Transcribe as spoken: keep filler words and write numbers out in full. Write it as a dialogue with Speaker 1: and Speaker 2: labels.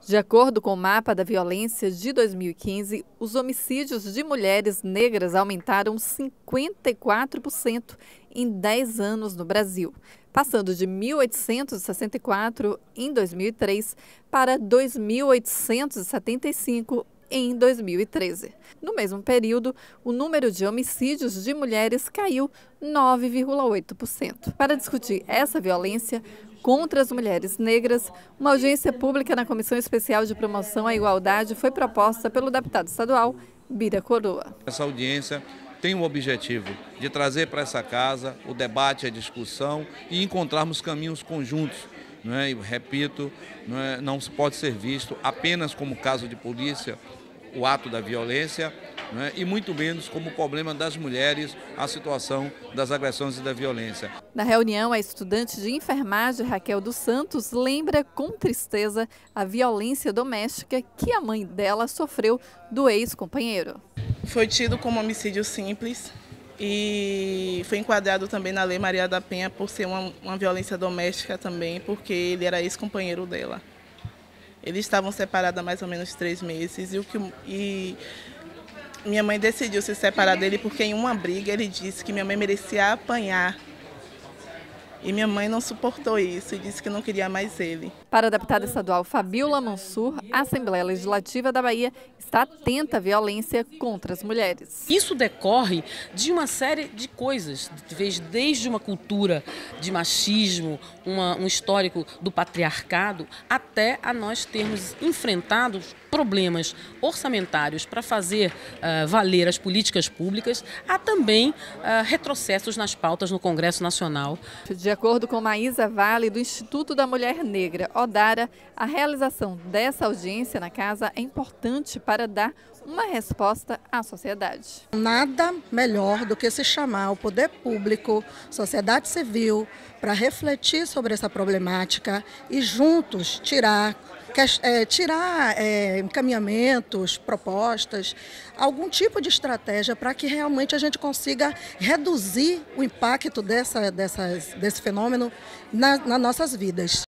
Speaker 1: De acordo com o Mapa da Violência de dois mil e quinze, os homicídios de mulheres negras aumentaram cinquenta e quatro por cento em dez anos no Brasil, passando de mil oitocentos e sessenta e quatro em dois mil e três para dois mil oitocentos e setenta e cinco em dois mil e treze. No mesmo período, o número de homicídios de mulheres caiu nove vírgula oito por cento. Para discutir essa violência contra as mulheres negras, uma audiência pública na Comissão Especial de Promoção à Igualdade foi proposta pelo deputado estadual Bira Coroa.
Speaker 2: Essa audiência tem o objetivo de trazer para essa casa o debate, a discussão e encontrarmos caminhos conjuntos. Não é? Eu repito, não, é, não se pode ser visto apenas como caso de polícia o ato da violência, não é? E muito menos como problema das mulheres a situação das agressões e da violência.
Speaker 1: Na reunião, a estudante de enfermagem Raquel dos Santos lembra com tristeza a violência doméstica que a mãe dela sofreu do ex-companheiro.
Speaker 3: Foi tido como homicídio simples e foi enquadrado também na Lei Maria da Penha por ser uma, uma violência doméstica também, porque ele era ex-companheiro dela. Eles estavam separados há mais ou menos três meses e, o que, e minha mãe decidiu se separar dele porque em uma briga ele disse que minha mãe merecia apanhar. E minha mãe não suportou isso e disse que não queria mais ele.
Speaker 1: Para a deputada estadual Fabiola Mansur, a Assembleia Legislativa da Bahia está atenta à violência contra as mulheres.
Speaker 4: Isso decorre de uma série de coisas, desde uma cultura de machismo, uma, um histórico do patriarcado, até a nós termos enfrentado problemas orçamentários para fazer uh, valer as políticas públicas, há também uh, retrocessos nas pautas no Congresso Nacional.
Speaker 1: De acordo com Maísa Vale, do Instituto da Mulher Negra, Odara, a realização dessa audiência na casa é importante para dar uma resposta à sociedade.
Speaker 5: Nada melhor do que se chamar o poder público, sociedade civil, para refletir sobre essa problemática e juntos tirar, é, tirar é, encaminhamentos, propostas, algum tipo de estratégia para que realmente a gente consiga reduzir o impacto dessa, dessas, desse fenômeno na, nas nossas vidas.